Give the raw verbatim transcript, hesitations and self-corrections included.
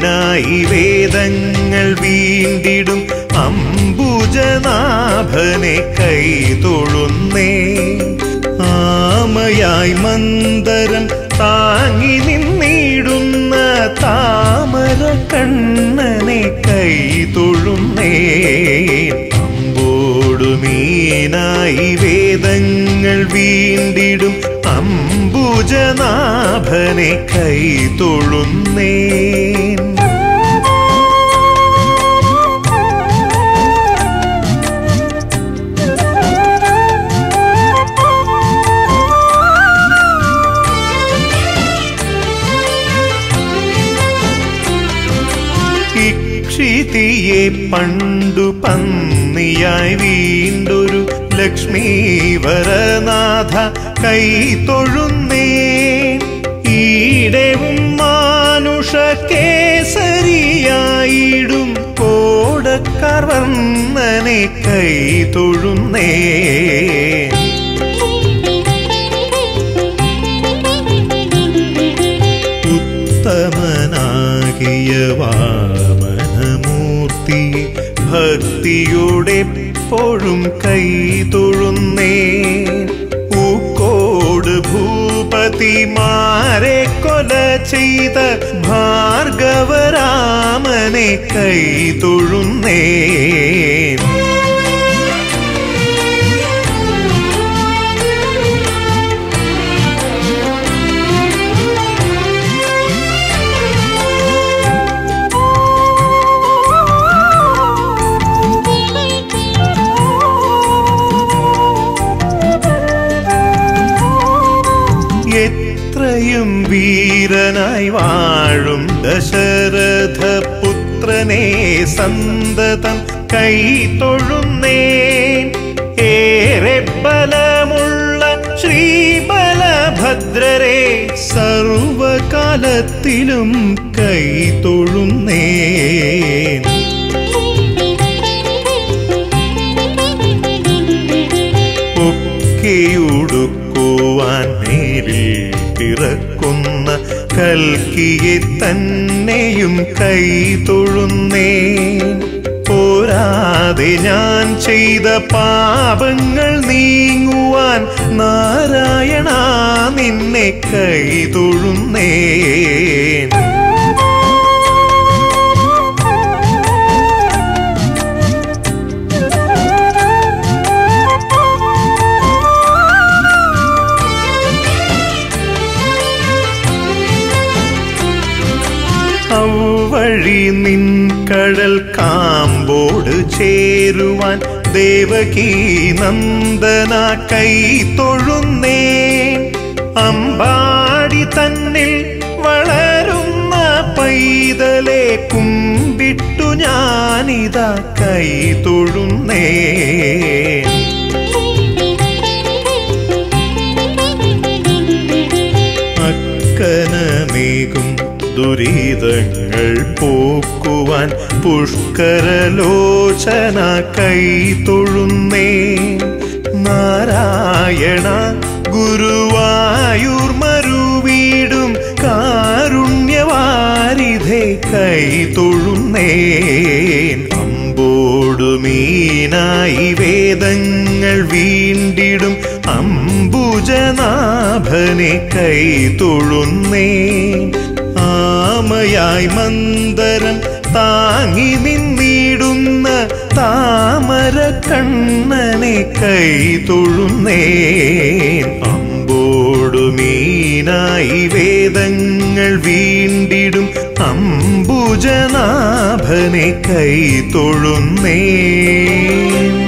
മീനായി വേദങ്ങൾ വീണ്ടിടും അംബുജനാഭനെ കൈതൊഴുന്നേ. ആമയായി മന്ദരം താങ്ങി നിന്നിടുന്ന താമര കണ്ണനെ കൈതൊഴുന്നേ. അമ്പോടു മീനായി വേദങ്ങൾ വീണ്ടിടും അംബുജനാഭനെ കൈതൊഴുന്നേ. ഇക്ഷിതിയെ പണ്ടു പന്നിയായി വീണ്ടൊരു ലക്ഷ്മീവരനാഥ കൈതൊഴുന്നേ. ഈടവും മാനുഷ കേസരിയായിടും കോടക്കാർ വർണ്ണനെ കൈതൊഴുന്നേ. ഉത്തമനാകിയ വാമനമൂർത്തിയെ ഭക്തിയോടെപ്പോഴും കൈതൊഴുന്നേ. ൂക്കോട് ഭൂപതിമാരെ കൊല ചെയ്ത ഭാർഗവരാമനെ കൈതൊഴുന്നേ. എത്രയും വീരനായി വാഴും ദശരഥ പുത്രനെ സന്തതം കൈതൊഴുന്നേ. ഏറെ ബലമുള്ള ശ്രീബലഭദ്രരെ സർവകാലത്തിലും കൈതൊഴുന്നേ. ഒക്കെയുടുക്കുവാൻ നേരിൽ പിറക്കുന്ന കൽക്കിയെ തന്നെയും കൈതൊഴുന്നേ. പോരാതെ ഞാൻ ചെയ്ത പാപങ്ങൾ നീങ്ങുവാൻ നാരായണ നിന്നെ കൈതൊഴുന്നേ. ഔവഴി നിൻ കടൽ കാമ്പോട് ചേരുവാൻ ദേവകീ നന്ദന കൈതൊഴുന്നേ. അമ്പാടി തന്നിൽ വളരുന്ന പൈതലെ കുമ്പിട്ടു ഞാനിതാ കൈതൊഴുന്നേ. അക്കനമേകും ദുരിതങ്ങൾ പോക്കുവാൻ പുഷ്കരലോചന കൈതൊഴുന്നേ. നാരായണ ഗുരുവായൂർ മരുവീടും കാരുണ്യവാരിധേ കൈതൊഴുന്നേ. അമ്പോടു മീനായി വേദങ്ങൾ വീണ്ടിടും അംബുജനാഭനെ കൈതൊഴുന്നേ. ആമയായി മന്ദരം താങ്ങി നിന്നിടുന്ന താമര കണ്ണനെ കൈതൊഴുന്നേ. അമ്പോടു മീനായി വേദങ്ങൾ വീണ്ടിടും അംബുജനാഭനെ കൈതൊഴുന്നേ.